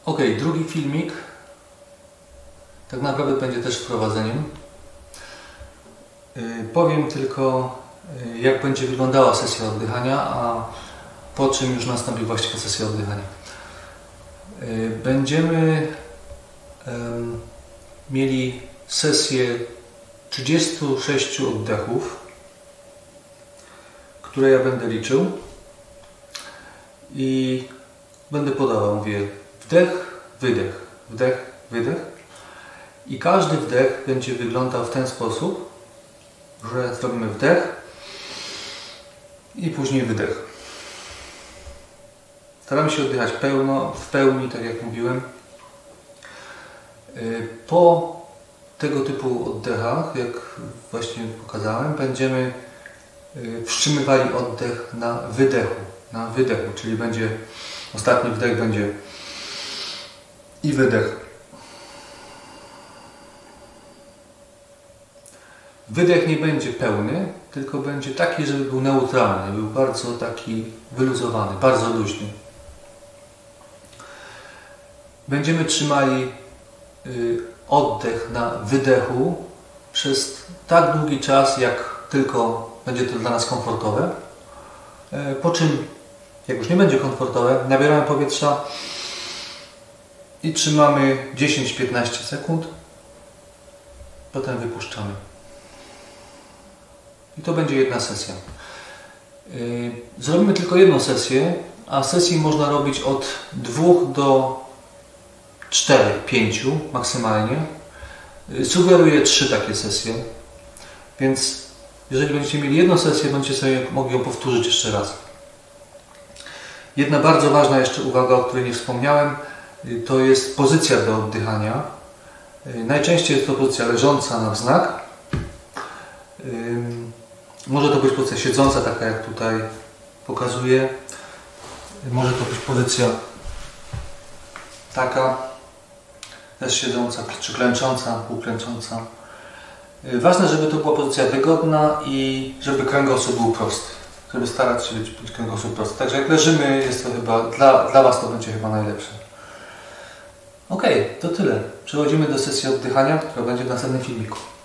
Ok, drugi filmik tak naprawdę będzie też wprowadzeniem. Powiem tylko, jak będzie wyglądała sesja oddychania, a po czym już nastąpi właściwa sesja oddychania. Będziemy mieli sesję 36 oddechów, które ja będę liczył i będę podawał, mówię wdech, wydech, wdech, wydech i każdy wdech będzie wyglądał w ten sposób, że zrobimy wdech i później wydech. Staramy się oddychać w pełni, tak jak mówiłem. Po tego typu oddechach, jak właśnie pokazałem, będziemy wstrzymywali oddech na wydechu, czyli będzie ostatni wdech będzie i wydech. Wydech nie będzie pełny, tylko będzie taki, żeby był neutralny, był bardzo taki wyluzowany, bardzo luźny. Będziemy trzymali oddech na wydechu przez tak długi czas, jak tylko będzie to dla nas komfortowe. Po czym, jak już nie będzie komfortowe, nabieramy powietrza i trzymamy 10-15 sekund. Potem wypuszczamy. I to będzie jedna sesja. Zrobimy tylko jedną sesję, a sesji można robić od 2 do 4, 5 maksymalnie. Sugeruję 3 takie sesje, więc jeżeli będziecie mieli jedną sesję, będziecie sobie mogli ją powtórzyć jeszcze raz. Jedna bardzo ważna jeszcze uwaga, o której nie wspomniałem, to jest pozycja do oddychania. Najczęściej jest to pozycja leżąca na wznak. Może to być pozycja siedząca, taka jak tutaj pokazuję. Może to być pozycja taka, też siedząca, czy klęcząca, półklęcząca. Ważne, żeby to była pozycja wygodna i żeby kręgosłup był prosty. Żeby starać się być kręgosłup prosty. Także jak leżymy, jest to chyba, dla Was to będzie chyba najlepsze. Ok, to tyle. Przechodzimy do sesji oddychania, która będzie w następnym filmiku.